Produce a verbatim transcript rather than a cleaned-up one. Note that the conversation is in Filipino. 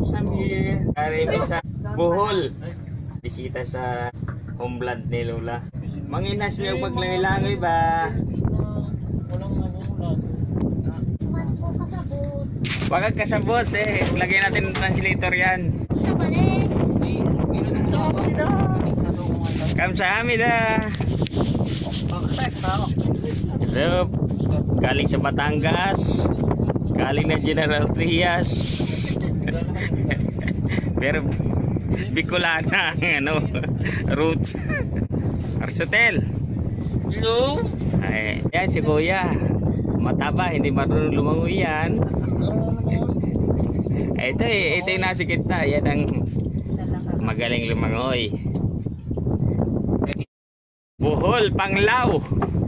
Samir. Kari sa Bohol. Bisita sa homeland ni Lola. Manginas mo yung paglangoy-langoy ba? Wag kang kasabot eh. Lagyan natin ng translator yan. Kamsahamnida. So, galing sa Batangas. Galing na General Trias. Pero Bicolana ang ano, roots. Arsotel. Hello? Ay, yan si Kuya. Mataba, hindi marunong lumangoy yan. Ito eh, ito yung nasa gitna. Yan ang magaling lumangoy. Bohol, Panglao.